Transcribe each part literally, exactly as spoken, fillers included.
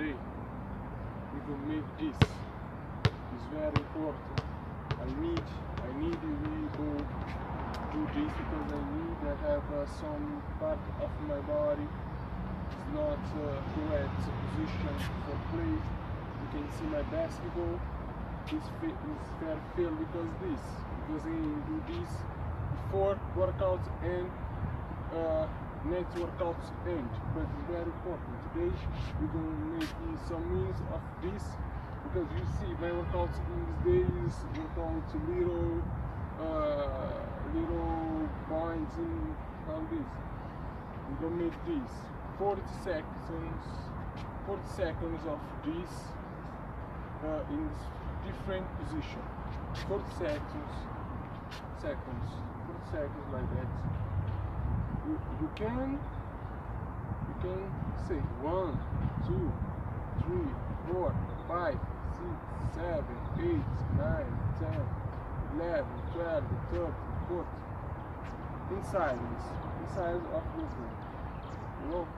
today we gonna make this. It's very important. I need I need we go do this because I need I have uh, some part of my body is not uh, correct position for play. You can see my basketball is fit is very fail because this because I do this before workouts and uh, next workouts end, but it's very important. Today we're gonna make some means of this because you see my workouts in these days workout little uh, little points in on this. We're gonna make this forty seconds forty seconds of this uh, in different position. forty seconds seconds forty seconds like that. You, you can you can say one, two, three, four, five, six, seven, eight, nine, ten, eleven, twelve, thirteen, fourteen. In silence, in silence of the room. You know?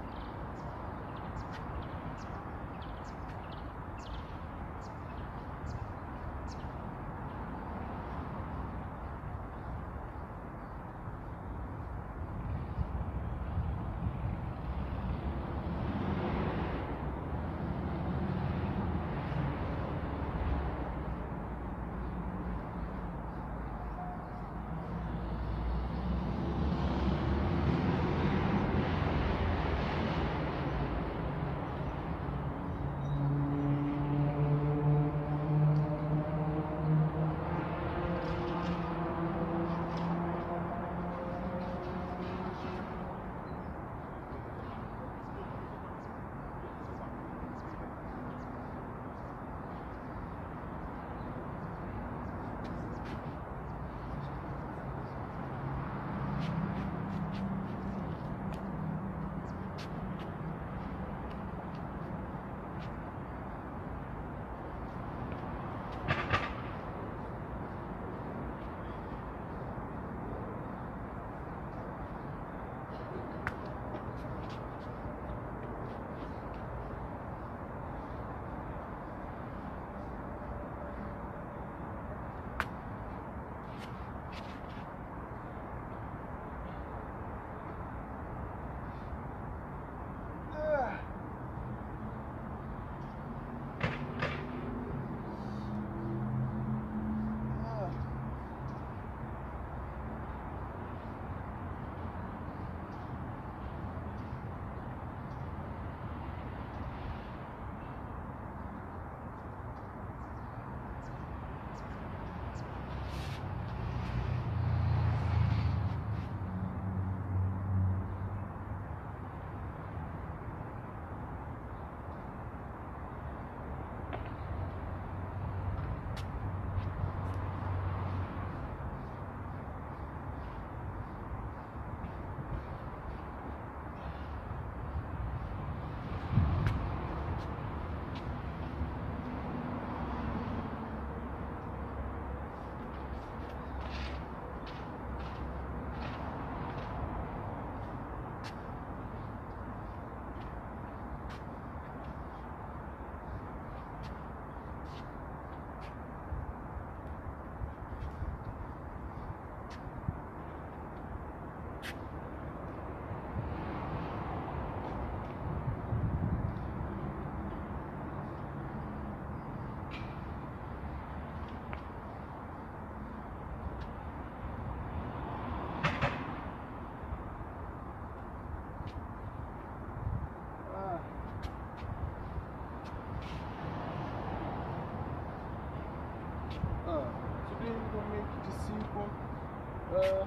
simple, uh,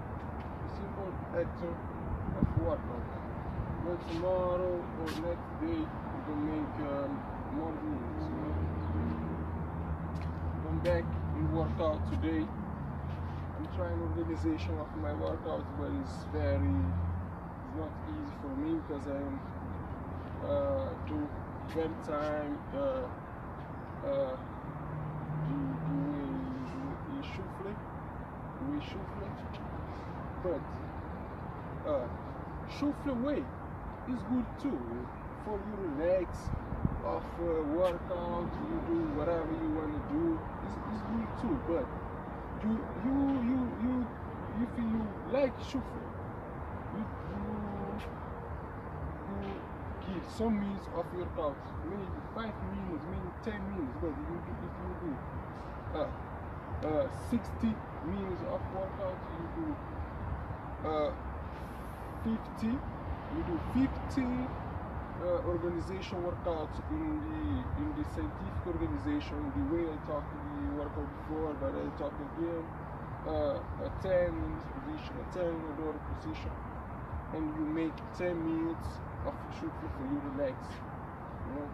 simple action of workout. But tomorrow or next day we can make um, more meals. You know? I'm back in workout today. I'm trying organization of my workouts, but it's very, it's not easy for me because I'm uh, do very time. Uh, uh, do do a shuffle, do a shuffle, but uh, shuffle way is good too for you relax of uh, workout, you do whatever you want to do. It's, it's good too, but you you you you if you like shuffle, you you you give some minutes of your workout, maybe five minutes, maybe ten minutes, but you do, if you do uh, uh, sixty minutes of workout, you do uh, fifty, you do fifty uh, organization workouts in the in the scientific organization, the way I talked in the workout before, but I talk again. Uh, a ten minutes position, a ten minute position, and you make ten minutes of shooting for you relax. You know?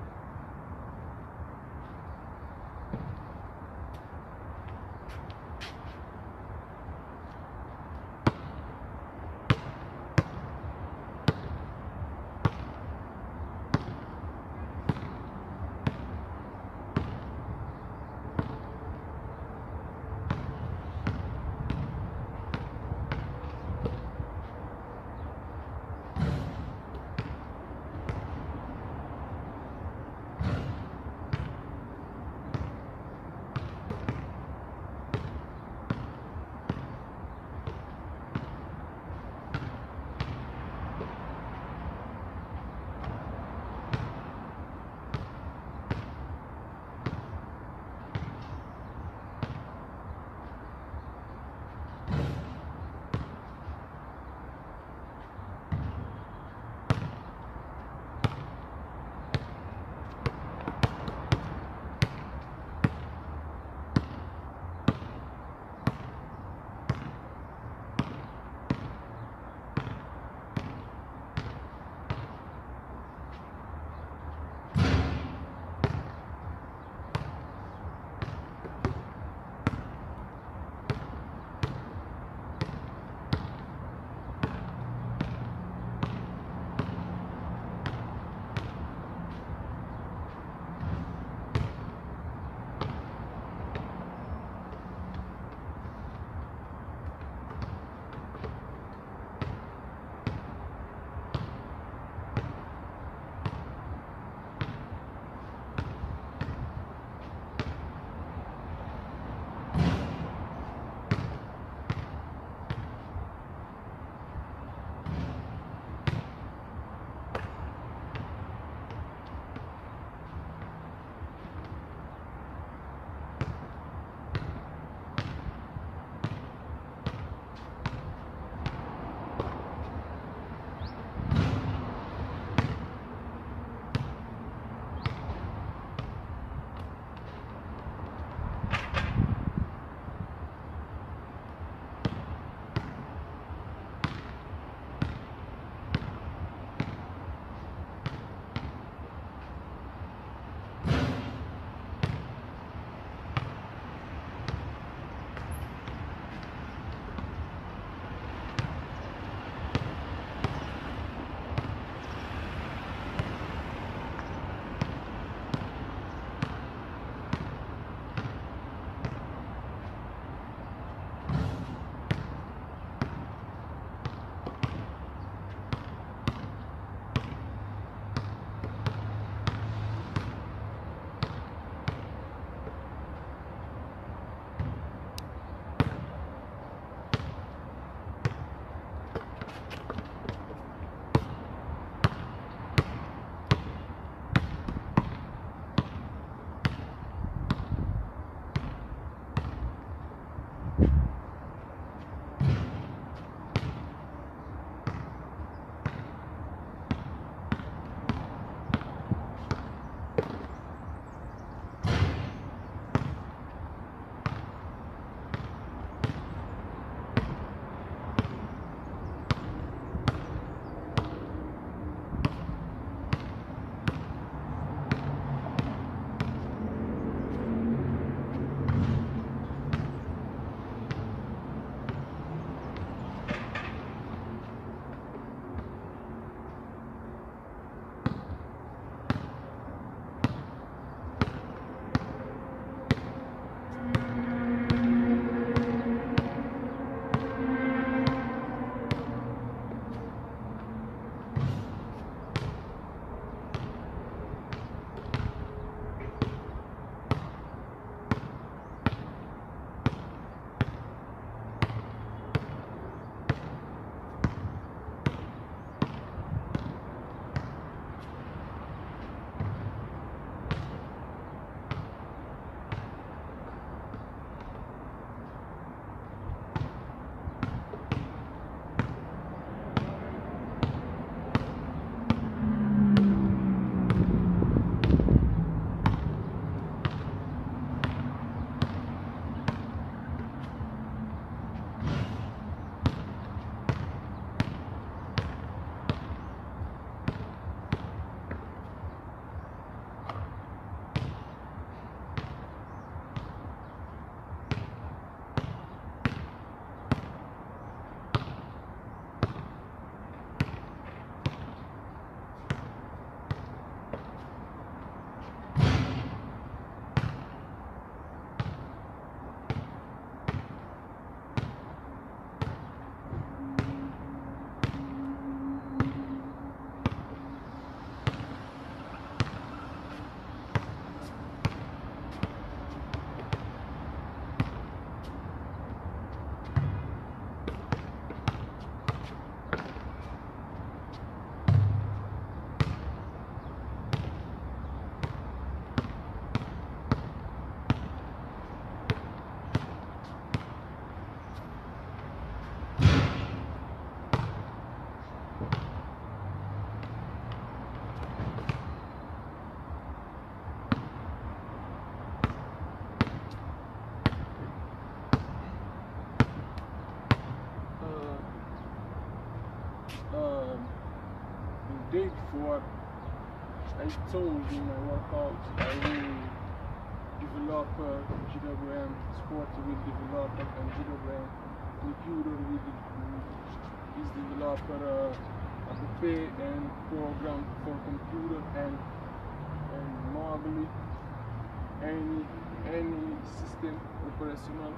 um, the day before, I told in my workout I will develop a G W M sport will develop and G W M computer will de- is developer uh, app and program for computer and and mobile any any system operational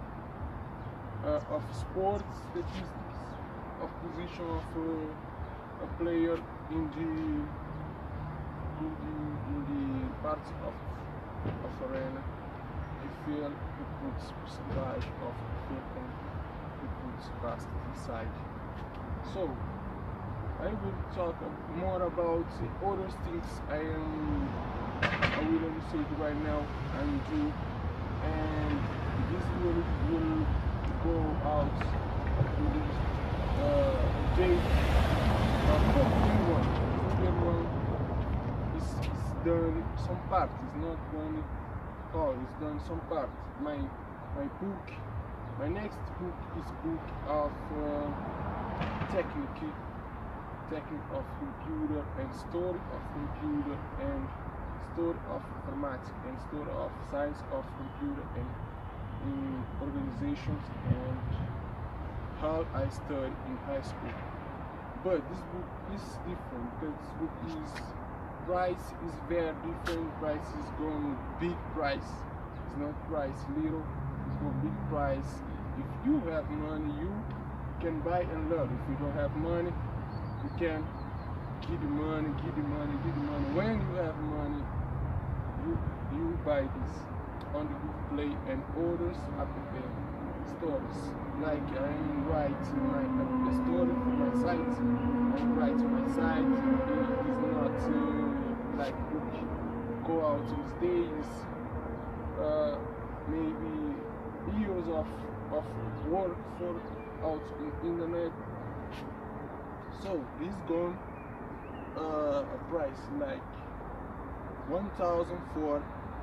uh, of sports statistics of position of uh, a player in the in the in the parts of of arena. The field it puts percentage of the field and it puts past inside. So I will talk more about other things I am I will say right now and do, and this will will go out to this uh, day uh, fourteen one. fourteen one is, is done some part, it's not done all, it's done some part. My my book, my next book is book of uh, technique, technique of computer and story of computer and story of informatics and story of science of computer and in organizations and how I studied in high school. But this book is different because this book is price is very different. Price is going big price. It's not price little. It's going big price. If you have money, you can buy and learn. If you don't have money, you can give the money, give the money, give the money. When you have money, you you buy this on the Google Play and orders apple stores. Like I am writing my a story for my site. I'm writing my site. It is not uh, like book go out these days. Uh, maybe years of of work for out in internet. So this gone uh, a price like one thousand for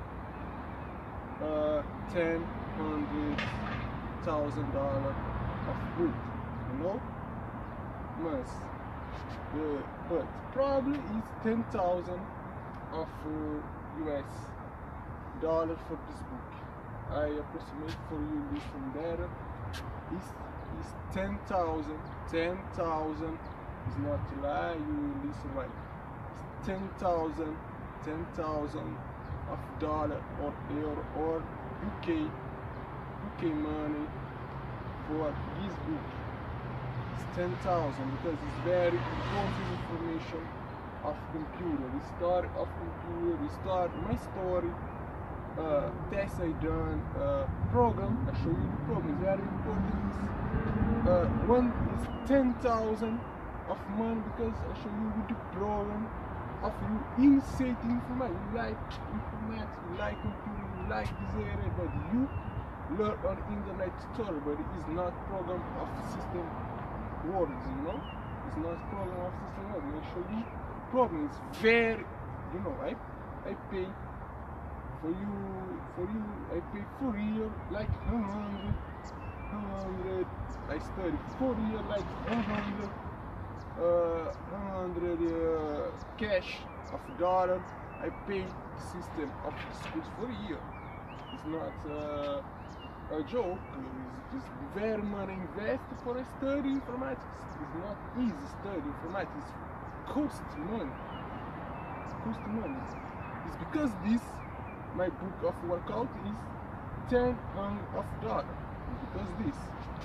uh, ten hundred thousand dollar of book, you know, months. Uh, but probably it's ten thousand of uh, U S dollar for this book. I approximate for you listen better. It's, it's ten thousand. ten thousand is not a lie. You listen right. It's ten thousand. ten thousand of dollar or euro or U K U K money for this book. It's ten thousand because it's very important information of computer, the story of computer, the story, my story, uh, tests I done, uh, program. I show you the program. It's very important. Uh, one is ten thousand of money because I show you with the program of you insert information. You like informatics, you like computer, you like this area, but you learn on internet tutorial, but it is not program of system words, you know? It's not program of system words. I show you program is very, you know, I I pay for you for you I pay for real like one hundred, one hundred. I study for real like one hundred. Uh, one hundred uh, cash of dollar. I pay the system of the schools for a year. It's not uh, a joke. It's, it's very money invested for a study informatics. It's not easy study informatics. It costs money. It costs money. It's because this my book of workout is ten hundred of dollar. It's because this.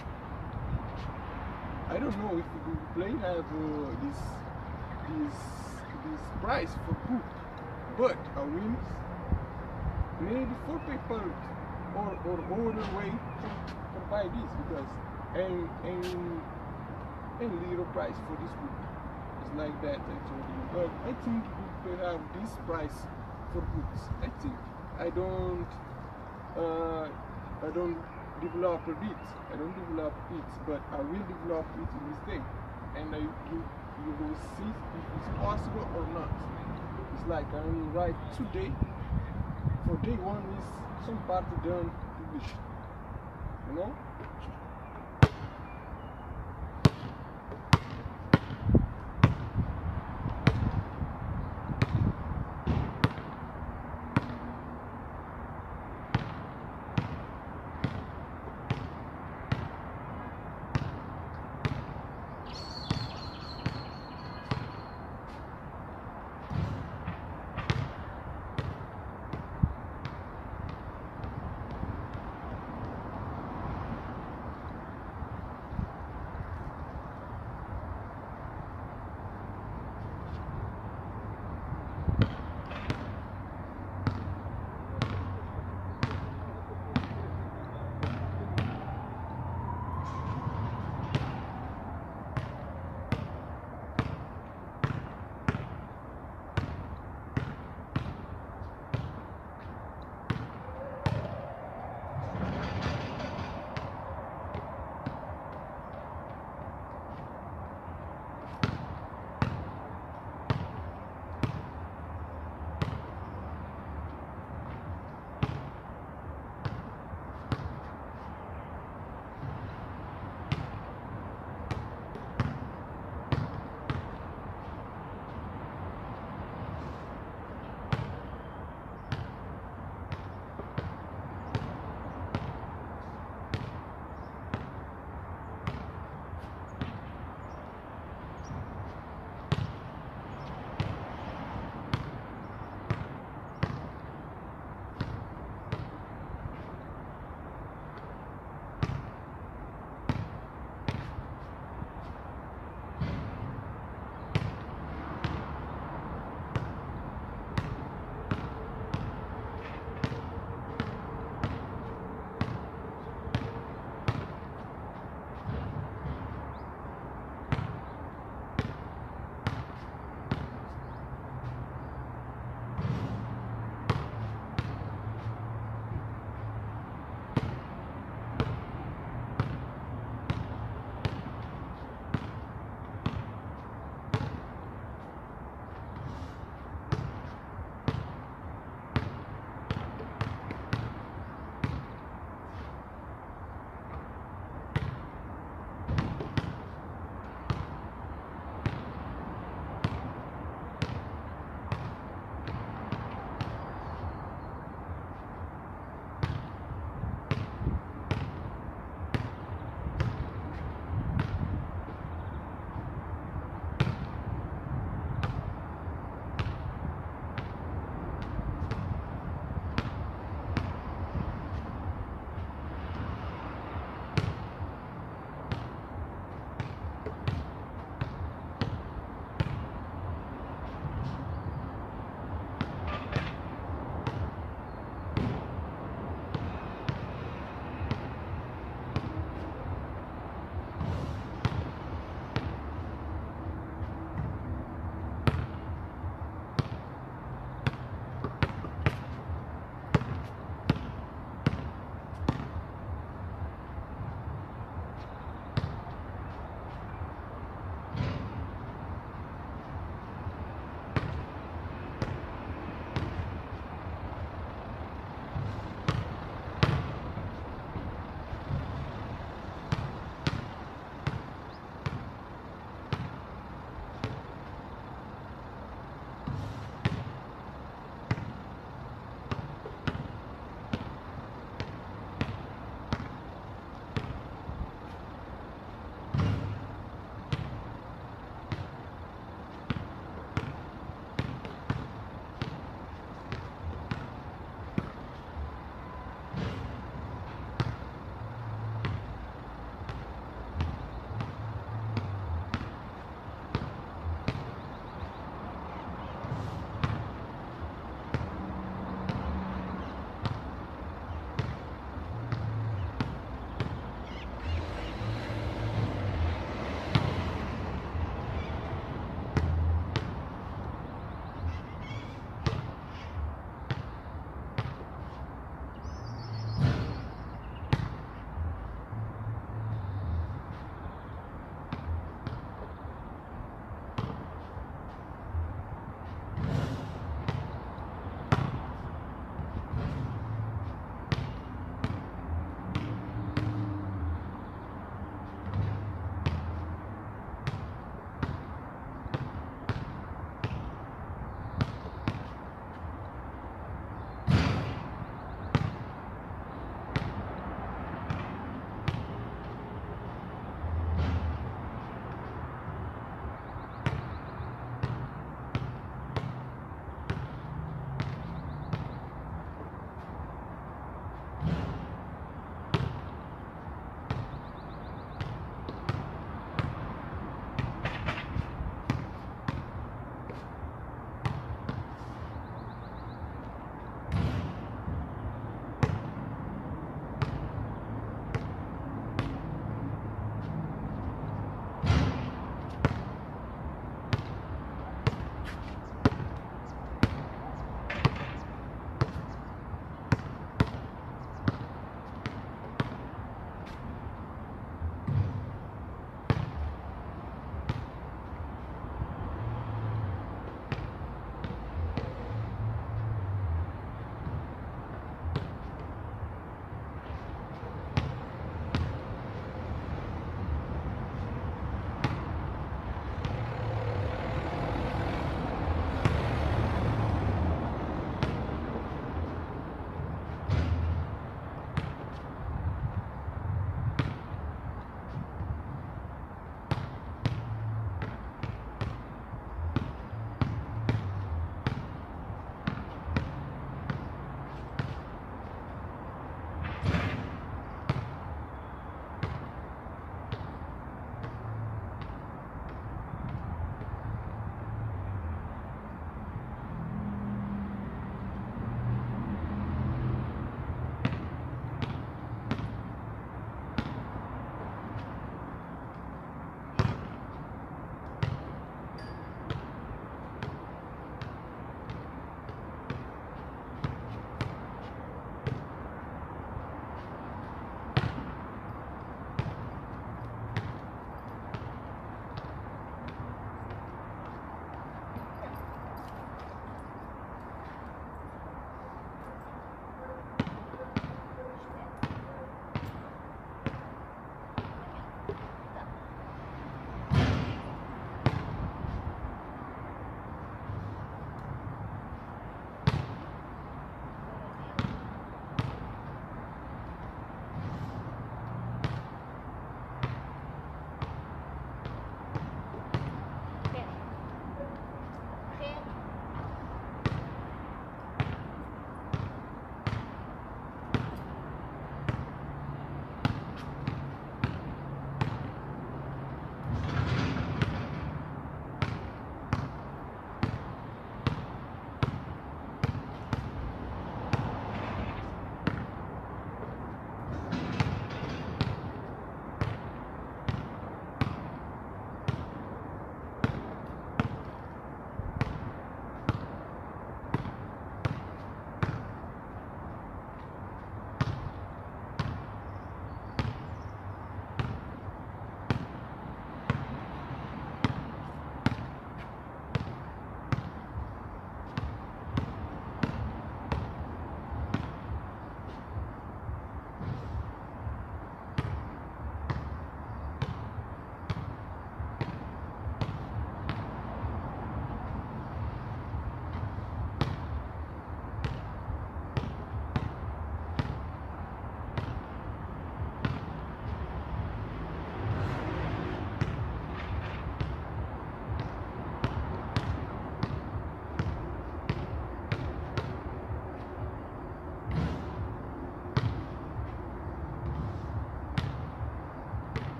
I don't know if Google Play have uh, this this this price for book, but I will maybe for people or or other way to, to buy this because and and and little price for this book. It's like that I told you. But I think Google Play have this price for books. I think I don't uh, I don't. develop a bit. I don't develop it, but I will develop it in this day, and I, you you will see if it's possible or not. It's like I'm right today. For day one is some part done published, you know.